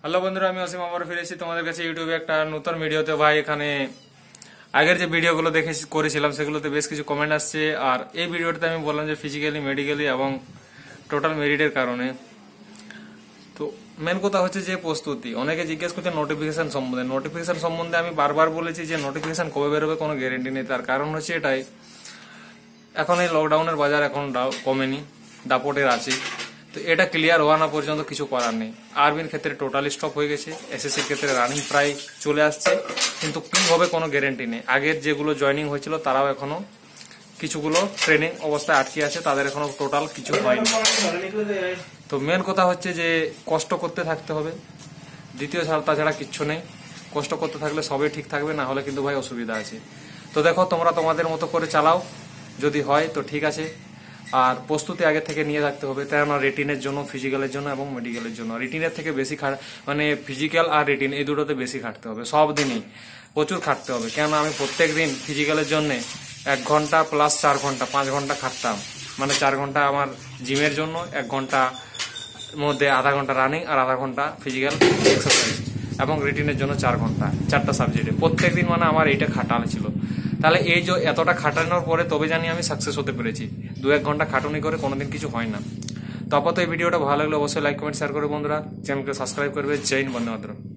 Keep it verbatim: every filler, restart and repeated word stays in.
Hello বন্ধুরা, আমি অসীম আবার ফিরেছি তোমাদের কাছে ইউটিউবে একটা নতুন ভিডিওতে। ভাই এখানে আগের যে ভিডিওগুলো দেখে করেছিলাম সেগুলোতে বেশ কিছু কমেন্ট আসছে, আর এই ভিডিওটাতে আমি বললাম যে ফিজিক্যালি, মেডিকেলি এবং টোটাল মেরিটের কারণে। তো মেন কথা হচ্ছে যে প্রস্তুতি। অনেকে জিজ্ঞেস করছে নোটিফিকেশন সম্বন্ধে। নোটিফিকেশন সম্বন্ধে আমি বারবার বলেছি যে নোটিফিকেশন কবে বেরোবে কোনো গ্যারেন্টি নেই। তার কারণ হচ্ছে এটাই, এখন এই লকডাউনের বাজার এখন কমেনি, দাপটের আছে। তো এটা ক্লিয়ার হওয়া না পর্যন্ত কিছু করার নেই। আর্মির ক্ষেত্রে টোটালি স্টপ হয়ে গেছে, এসএসসির ক্ষেত্রে রানিং প্রায় চলে আসছে, কিন্তু কি হবে কোনো গ্যারেন্টি নেই। আগের যেগুলো জয়নিং হয়েছিল তারাও এখনো কিছুগুলো ট্রেনিং অবস্থায় আটকে আছে, তাদের এখনো টোটাল কিছু হয়নি। তো মেন কথা হচ্ছে যে কষ্ট করতে থাকতে হবে, দ্বিতীয় তাছাড়া কিচ্ছু নেই। কষ্ট করতে থাকলে সবই ঠিক থাকবে, না হলে কিন্তু ভাই অসুবিধা আছে। তো দেখো, তোমরা তোমাদের মতো করে চালাও, যদি হয় তো ঠিক আছে। আর প্রস্তুতি আগে থেকে নিয়ে রাখতে হবে, কেননা রিটিনের জন্য, ফিজিক্যালের জন্য এবং মেডিকেলের জন্য। রিটিনের থেকে বেশি খাট মানে ফিজিক্যাল আর রিটিন এই দুটোতে বেশি খাটতে হবে, সব দিনই প্রচুর খাটতে হবে। কেননা আমি প্রত্যেক দিন ফিজিক্যালের জন্য এক ঘন্টা প্লাস চার ঘন্টা পাঁচ ঘন্টা খাটতাম। মানে চার ঘন্টা আমার জিমের জন্য, এক ঘন্টা মধ্যে আধা ঘন্টা রানিং আর আধা ঘন্টা ফিজিক্যাল এক্সারসাইজ, এবং রিটিনের জন্য চার ঘন্টা, চারটা সাবজেক্টে প্রত্যেক দিন। মানে আমার এইটা খাটানো ছিল। তাহলে এই যে এতটা খাটানোর পরে তবে জানি আমি সাকসেস হতে পেরেছি। দু এক ঘন্টা খাটুনি করে কোনোদিন কিছু হয় না। তো আপাতত এই ভিডিওটা ভালো লাগলে অবশ্যই লাইক কমেন্ট শেয়ার করে বন্ধুরা, চ্যানেলকে সাবস্ক্রাইব করবে। জয় হিন্দ, বন্দে মাতরম।